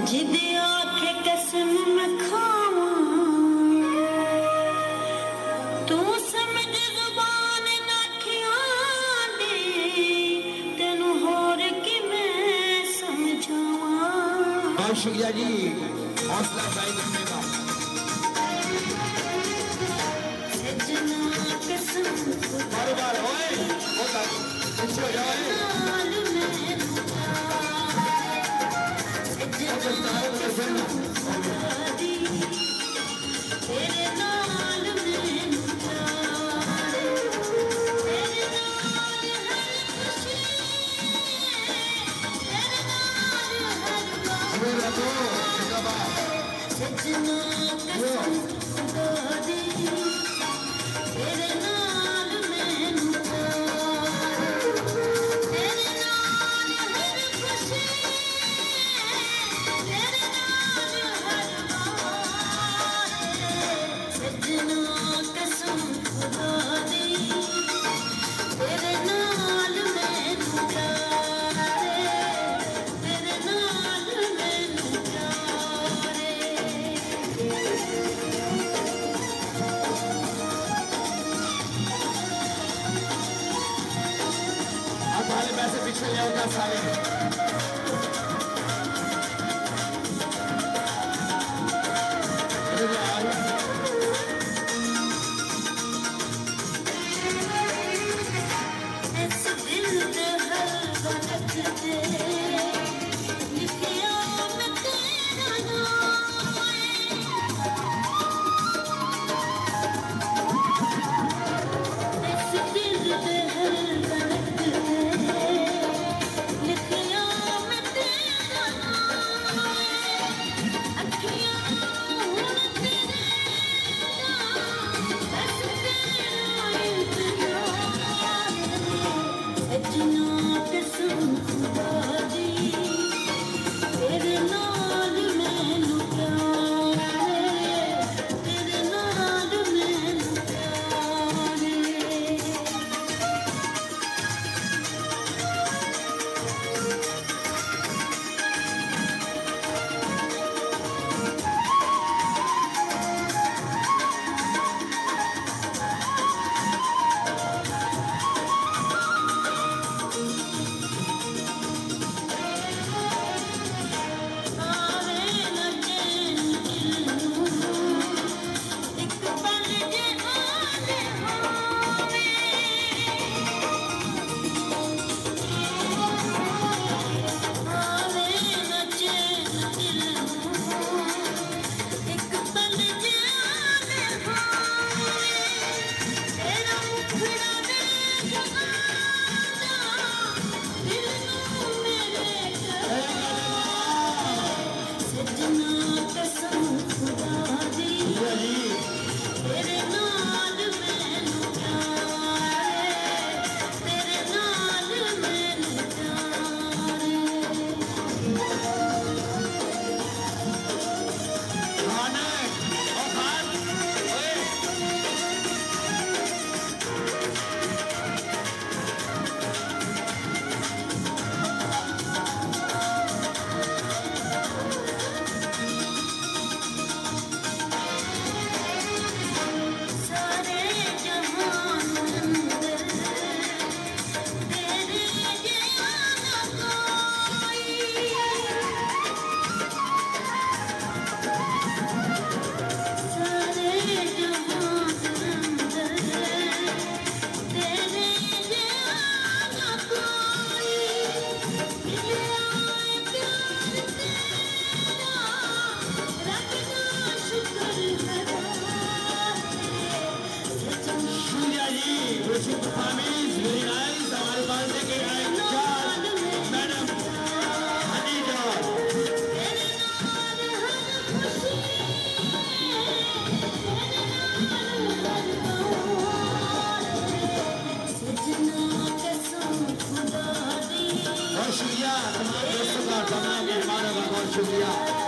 जिद आखे कसम मैं खावा तू समझ जुबान नाखियां दी तेनू होर कि मैं समझावा। बहुत शुक्रिया जी, हौसला अफजाई करने का। सजना कसम बार ओए पीछे हो जाओ। तेरे नाल मैनू प्यार, तेरे नाल हर खुशी, तेरे नाल हर बात। सजना कसम खुदा दी तेरे नाल मैनू प्यार, तेरे नाल हर खुशी, तेरे नाल हर बात। सजना कसम खुदा दी तेरे नाल मैनू प्यार, तेरे नाल मैनू प्यार। अब वाले पैसे पीछे ले आओ सारे। इस दिल दे हर वक्त ते लिखिया मैं तेरा नाम है। इस दिल दे हर वक्त ते लिखिया मैं तेरा नाम है। अखियां हुण तेरे नाम बस तेरा इंतजार। सजना कसम खुदा दी तेरे नाल मैनू प्यार, तेरे नाल मैनू प्यार। आवे न चैन दिल नूं इक पल जे आले होवे। आवे न चैन दिल नूं इक पल जे आले होवे। तेरा मुखड़ा देख आंदा दिल नूं मेरे सजना कसम खुदा दी तेरे नाल मैनू प्यार, तेरे नाल मैनू प्यार। खाना और खान ओए सारे जहान अंदर तेरे जिया ना कोई। सारे जहान अंदर तेरे जिया ना कोई। मिले आए प्यार तेरा रब दा शुक्र अदा। सजना शुक्रिया जी, विशिंग फैमिलीज वेरी नाइस। हमारे पास लेके आए मैडम हनीजा। तेरे नाल हर खुशी, तेरे नाल हर बात। सजना कसम खुदा दी बहुत शुक्रिया तमाम दोस्तों का, तमाम मेहमानों का बहुत शुक्रिया।